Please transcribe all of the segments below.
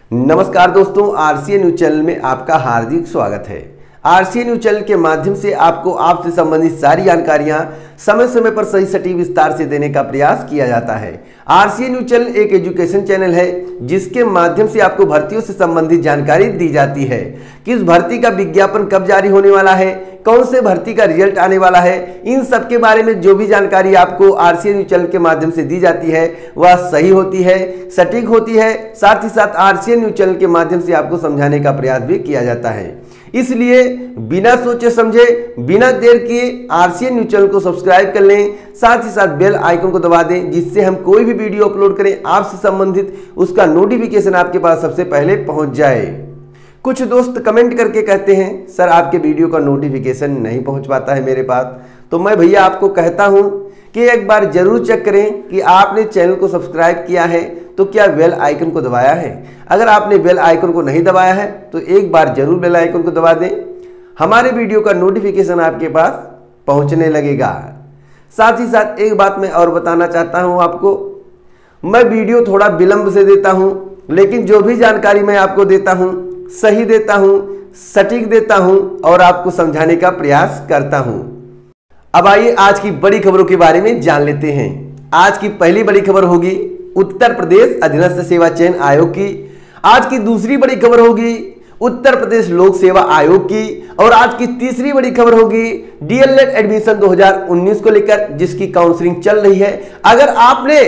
नमस्कार दोस्तों, RCA news channel में आपका हार्दिक स्वागत है। आरसीए न्यूज चैनल के माध्यम से आपको आपसे संबंधित सारी जानकारियां समय समय पर सही सटीक विस्तार से देने का प्रयास किया जाता है। आरसीए न्यूज चैनल एक एजुकेशन चैनल है जिसके माध्यम से आपको भर्तियों से संबंधित जानकारी दी जाती है। किस भर्ती का विज्ञापन कब जारी होने वाला है, कौन से भर्ती का रिजल्ट आने वाला है, इन सब के बारे में जो भी जानकारी आपको आरसीए न्यूज चैनल के माध्यम से दी जाती है वह सही होती है, सटीक होती है। साथ ही साथ आरसीए न्यूज चैनल के माध्यम से आपको समझाने का प्रयास भी किया जाता है। इसलिए बिना सोचे समझे, बिना देर किए आरसीए न्यूज चैनल को सब्सक्राइब कर लें, साथ ही साथ बेल आइकन को दबा दें, जिससे हम कोई भी वीडियो अपलोड करें आपसे संबंधित उसका नोटिफिकेशन आपके पास सबसे पहले पहुंच जाए। कुछ दोस्त कमेंट करके कहते हैं सर आपके वीडियो का नोटिफिकेशन नहीं पहुंच पाता है मेरे पास, तो मैं भैया आपको कहता हूं कि एक बार जरूर चेक करें कि आपने चैनल को सब्सक्राइब किया है तो क्या बेल आइकन को दबाया है। अगर आपने बेल आइकन को नहीं दबाया है तो एक बार जरूर बेल आइकन को दबा दें, हमारे वीडियो का नोटिफिकेशन आपके पास पहुंचने लगेगा। साथ ही साथ एक बात मैं और बताना चाहता हूं आपको, मैं वीडियो थोड़ा विलंब से देता हूं, लेकिन जो भी जानकारी मैं आपको देता हूं सही देता हूं, सटीक देता हूं और आपको समझाने का प्रयास करता हूं। अब आइए आज की बड़ी खबरों के बारे में जान लेते हैं। आज की पहली बड़ी खबर होगी उत्तर प्रदेश अधीनस्थ सेवा चयन आयोग की। आज की दूसरी बड़ी खबर होगी उत्तर प्रदेश लोक सेवा आयोग की। और आज की तीसरी बड़ी खबर होगी डीएलएड एडमिशन 2019 को लेकर, जिसकी काउंसलिंग चल रही है। अगर आपने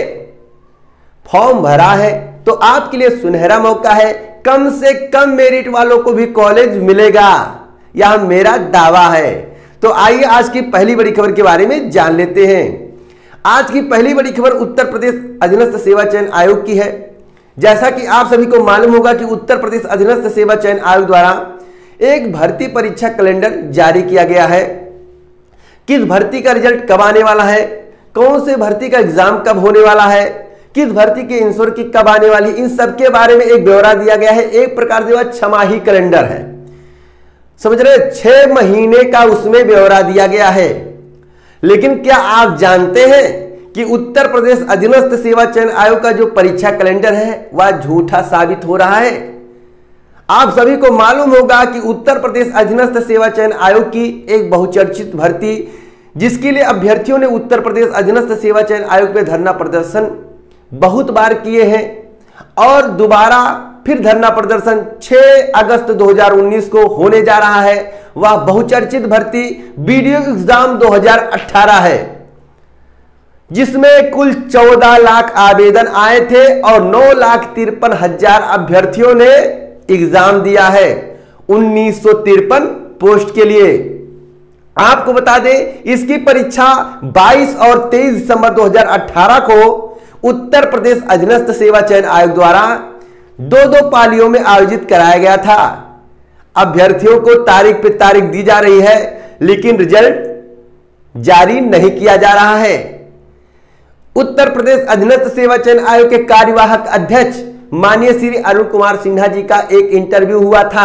फॉर्म भरा है तो आपके लिए सुनहरा मौका है, कम से कम मेरिट वालों को भी कॉलेज मिलेगा, यह मेरा दावा है। तो आइए आज की पहली बड़ी खबर के बारे में जान लेते हैं। आज की पहली बड़ी खबर उत्तर प्रदेश अधीनस्थ सेवा चयन आयोग की है। जैसा कि आप सभी को मालूम होगा कि उत्तर प्रदेश अधीनस्थ सेवा चयन आयोग द्वारा एक भर्ती परीक्षा कैलेंडर जारी किया गया है। किस भर्ती का रिजल्ट कब आने वाला है, कौन से भर्ती का एग्जाम कब होने वाला है, किस भर्ती के इंश्योर की कब आने वाली, इन सब के बारे में एक ब्यौरा दिया गया है। एक प्रकार से वह छमाही कैलेंडर है, समझ रहे, 6 महीने का उसमें ब्यौरा दिया गया है। लेकिन क्या आप जानते हैं कि उत्तर प्रदेश अधीनस्थ सेवा चयन आयोग का जो परीक्षा कैलेंडर है वह झूठा साबित हो रहा है। आप सभी को मालूम होगा कि उत्तर प्रदेश अधीनस्थ सेवा चयन आयोग की एक बहुचर्चित भर्ती, जिसके लिए अभ्यर्थियों ने उत्तर प्रदेश अधीनस्थ सेवा चयन आयोग में धरना प्रदर्शन बहुत बार किए हैं और दोबारा फिर धरना प्रदर्शन 6 अगस्त 2019 को होने जा रहा है। वह बहुचर्चित भर्ती वीडियो एग्जाम 2018 है, जिसमें कुल 14 लाख आवेदन आए थे और 9,53,000 अभ्यर्थियों ने एग्जाम दिया है 1953 पोस्ट के लिए। आपको बता दें इसकी परीक्षा 22 और 23 दिसंबर 2018 को उत्तर प्रदेश अधीनस्थ सेवा चयन आयोग द्वारा 2 पालियों में आयोजित कराया गया था। अभ्यर्थियों को तारीख पे तारीख दी जा रही है, लेकिन रिजल्ट जारी नहीं किया जा रहा है। उत्तर प्रदेश अधीनस्थ सेवा चयन आयोग के कार्यवाहक अध्यक्ष माननीय श्री अरुण कुमार सिन्हा जी का एक इंटरव्यू हुआ था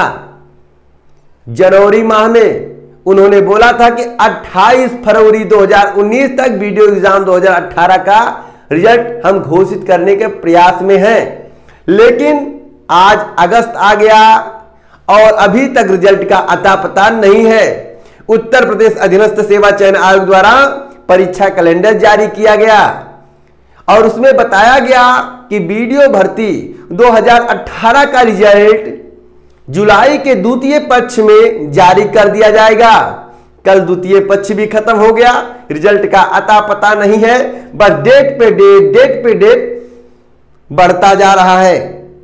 जनवरी माह में। उन्होंने बोला था कि 28 फरवरी 2019 तक वीडियो एग्जाम 2018 का रिजल्ट हम घोषित करने के प्रयास में हैं। लेकिन आज अगस्त आ गया और अभी तक रिजल्ट का अता पता नहीं है। उत्तर प्रदेश अधीनस्थ सेवा चयन आयोग द्वारा परीक्षा कैलेंडर जारी किया गया और उसमें बताया गया कि वीडियो भर्ती 2018 का रिजल्ट जुलाई के द्वितीय पक्ष में जारी कर दिया जाएगा। कल द्वितीय पक्ष भी खत्म हो गया, रिजल्ट का अता पता नहीं है, बस डेट पे डेट बढ़ता जा रहा है।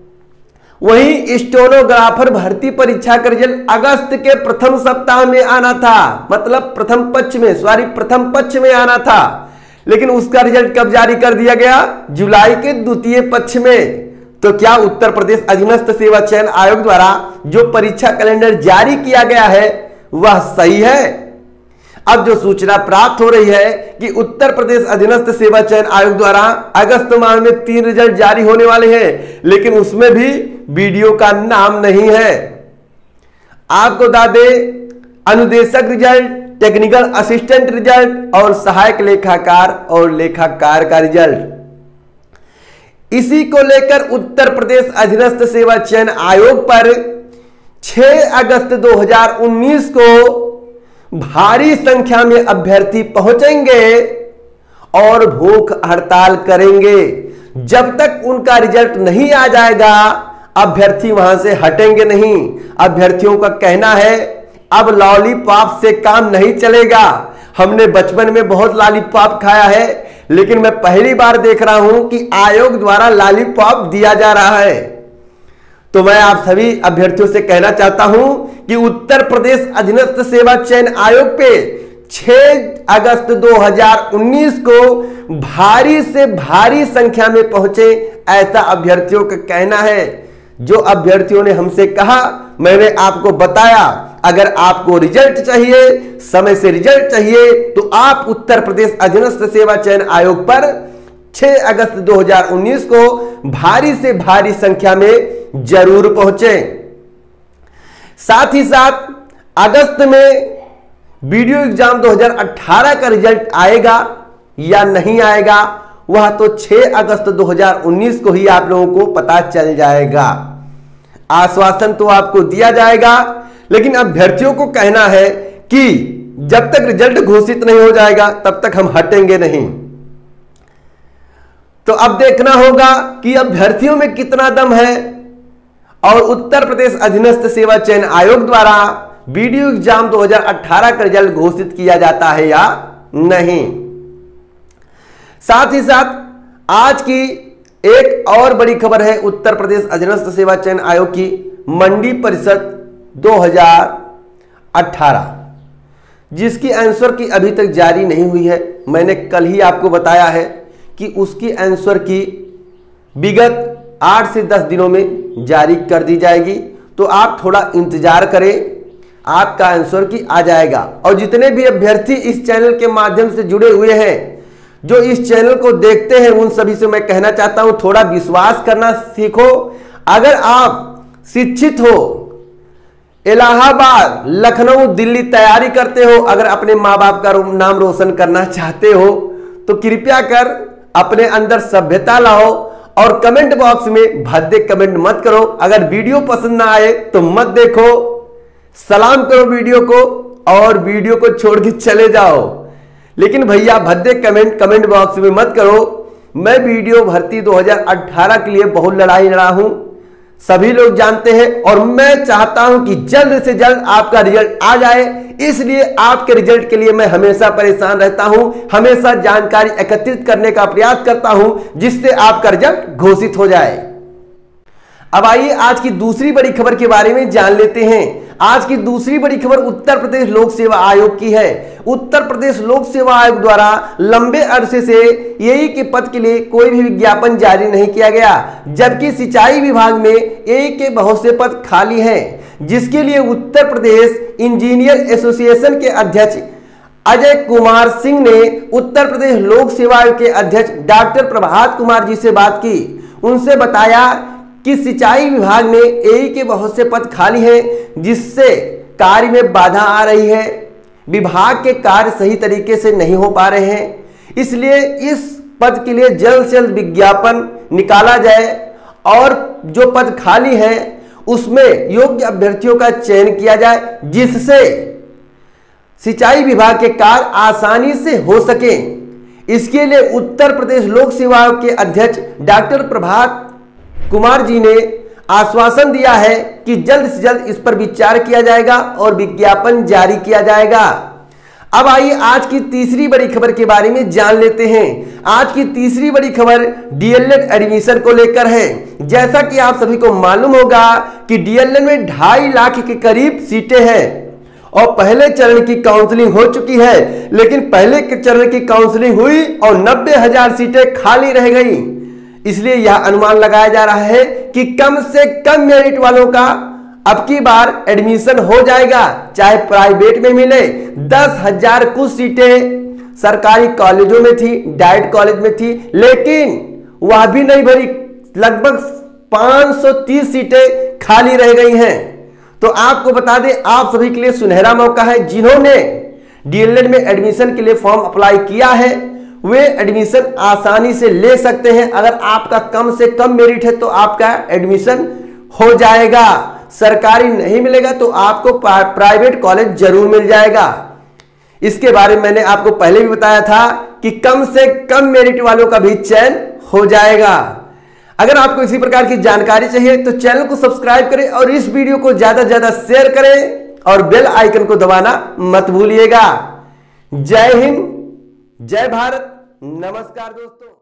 वहीं स्टेनोग्राफर भर्ती परीक्षा का रिजल्ट अगस्त के प्रथम सप्ताह में आना था, मतलब प्रथम पक्ष में आना था, लेकिन उसका रिजल्ट कब जारी कर दिया गया, जुलाई के द्वितीय पक्ष में। तो क्या उत्तर प्रदेश अधीनस्थ सेवा चयन आयोग द्वारा जो परीक्षा कैलेंडर जारी किया गया है वह सही है? अब जो सूचना प्राप्त हो रही है कि उत्तर प्रदेश अधीनस्थ सेवा चयन आयोग द्वारा अगस्त माह में 3 रिजल्ट जारी होने वाले हैं, लेकिन उसमें भी वीडियो का नाम नहीं है। आपको बता दें अनुदेशक रिजल्ट, टेक्निकल असिस्टेंट रिजल्ट और सहायक लेखाकार और लेखाकार का रिजल्ट, इसी को लेकर उत्तर प्रदेश अधीनस्थ सेवा चयन आयोग पर 6 अगस्त 2019 को भारी संख्या में अभ्यर्थी पहुंचेंगे और भूख हड़ताल करेंगे। जब तक उनका रिजल्ट नहीं आ जाएगा अभ्यर्थी वहां से हटेंगे नहीं। अभ्यर्थियों का कहना है अब लॉलीपॉप से काम नहीं चलेगा। हमने बचपन में बहुत लॉलीपॉप खाया है, लेकिन मैं पहली बार देख रहा हूं कि आयोग द्वारा लॉलीपॉप दिया जा रहा है। तो मैं आप सभी अभ्यर्थियों से कहना चाहता हूं कि उत्तर प्रदेश अधीनस्थ सेवा चयन आयोग पे 6 अगस्त 2019 को भारी से भारी संख्या में पहुंचे, ऐसा अभ्यर्थियों का कहना है। जो अभ्यर्थियों ने हमसे कहा मैंने आपको बताया। अगर आपको रिजल्ट चाहिए, समय से रिजल्ट चाहिए, तो आप उत्तर प्रदेश अधीनस्थ सेवा चयन आयोग पर 6 अगस्त 2019 को भारी से भारी संख्या में जरूर पहुंचे। साथ ही साथ अगस्त में वीडियो एग्जाम 2018 का रिजल्ट आएगा या नहीं आएगा, वह तो 6 अगस्त 2019 को ही आप लोगों को पता चल जाएगा। आश्वासन तो आपको दिया जाएगा, लेकिन अभ्यर्थियों को कहना है कि जब तक रिजल्ट घोषित नहीं हो जाएगा तब तक हम हटेंगे नहीं। तो अब देखना होगा कि अभ्यर्थियों में कितना दम है और उत्तर प्रदेश अधीनस्थ सेवा चयन आयोग द्वारा वीडियो एग्जाम 2018 का रिजल्ट घोषित किया जाता है या नहीं। साथ ही साथ आज की एक और बड़ी खबर है उत्तर प्रदेश अधीनस्थ सेवा चयन आयोग की मंडी परिषद 2018, जिसकी आंसर की अभी तक जारी नहीं हुई है। मैंने कल ही आपको बताया है कि उसकी आंसर की विगत 8 से 10 दिनों में जारी कर दी जाएगी। तो आप थोड़ा इंतजार करें, आपका आंसर की आ जाएगा। और जितने भी अभ्यर्थी इस चैनल के माध्यम से जुड़े हुए हैं, जो इस चैनल को देखते हैं, उन सभी से मैं कहना चाहता हूं थोड़ा विश्वास करना सीखो। अगर आप शिक्षित हो, इलाहाबाद, लखनऊ, दिल्ली तैयारी करते हो, अगर अपने माँ बाप का नाम रोशन करना चाहते हो, तो कृपया कर अपने अंदर सभ्यता लाओ और कमेंट बॉक्स में भद्दे कमेंट मत करो। अगर वीडियो पसंद ना आए तो मत देखो, सलाम करो वीडियो को और वीडियो को छोड़ के चले जाओ। लेकिन भैया भद्दे कमेंट बॉक्स में मत करो। मैं वीडियो भर्ती 2018 के लिए बहुत लड़ाई लड़ा हूं, सभी लोग जानते हैं, और मैं चाहता हूं कि जल्द से जल्द आपका रिजल्ट आ जाए। इसलिए आपके रिजल्ट के लिए मैं हमेशा परेशान रहता हूं, हमेशा जानकारी एकत्रित करने का प्रयास करता हूं, जिससे आपका रिजल्ट घोषित हो जाए। अब आइए आज की दूसरी बड़ी खबर के बारे में जान लेते हैं। आज की दूसरी बड़ी खबर उत्तर प्रदेश लोक सेवा आयोग की है। उत्तर प्रदेश लोक सेवा आयोग द्वारा लंबे अरसे से एई के पद के लिए कोई भी विज्ञापन जारी नहीं किया गया, जबकि सिंचाई विभाग में एई के बहुत से पद खाली हैं, जिसके लिए उत्तर प्रदेश इंजीनियर एसोसिएशन के अध्यक्ष अजय कुमार सिंह ने उत्तर प्रदेश लोक सेवा आयोग के अध्यक्ष डॉक्टर प्रभात कुमार जी से बात की। उनसे बताया कि सिंचाई विभाग में एई के बहुत से पद खाली हैं, जिससे कार्य में बाधा आ रही है। विभाग के कार्य सही तरीके से नहीं हो पा रहे हैं, इसलिए इस पद के लिए जल्द से जल्द विज्ञापन निकाला जाए और जो पद खाली हैं उसमें योग्य अभ्यर्थियों का चयन किया जाए, जिससे सिंचाई विभाग के कार्य आसानी से हो सके। इसके लिए उत्तर प्रदेश लोक सेवा आयोग के अध्यक्ष डॉक्टर प्रभात कुमार जी ने आश्वासन दिया है कि जल्द से जल्द इस पर विचार किया जाएगा और विज्ञापन जारी किया जाएगा। अब आइए आज की तीसरी बड़ी खबर के बारे में जान लेते हैं। आज की तीसरी बड़ी खबर डीएलएड एडमिशन को लेकर है। जैसा कि आप सभी को मालूम होगा कि डीएलएड में 2.5 लाख के करीब सीटें हैं और पहले चरण की काउंसलिंग हो चुकी है, लेकिन पहले के चरण की काउंसलिंग हुई और 90,000 सीटें खाली रह गई। इसलिए यह अनुमान लगाया जा रहा है कि कम से कम मेरिट वालों का अब की बार एडमिशन हो जाएगा, चाहे प्राइवेट में मिले। 10,000 कुछ सीटें सरकारी कॉलेजों में थी, डाइट कॉलेज में थी, लेकिन वह भी नहीं भरी। लगभग 530 सीटें खाली रह गई हैं। तो आपको बता दें, आप सभी के लिए सुनहरा मौका है। जिन्होंने डीएलएड में एडमिशन के लिए फॉर्म अप्लाई किया है वे एडमिशन आसानी से ले सकते हैं। अगर आपका कम से कम मेरिट है तो आपका एडमिशन हो जाएगा। सरकारी नहीं मिलेगा तो आपको प्राइवेट कॉलेज जरूर मिल जाएगा। इसके बारे में मैंने आपको पहले भी बताया था कि कम से कम मेरिट वालों का भी चयन हो जाएगा। अगर आपको इसी प्रकार की जानकारी चाहिए तो चैनल को सब्सक्राइब करें और इस वीडियो को ज्यादा से ज्यादा शेयर करें और बेल आइकन को दबाना मत भूलिएगा। जय हिंद, जय भारत, नमस्कार दोस्तों।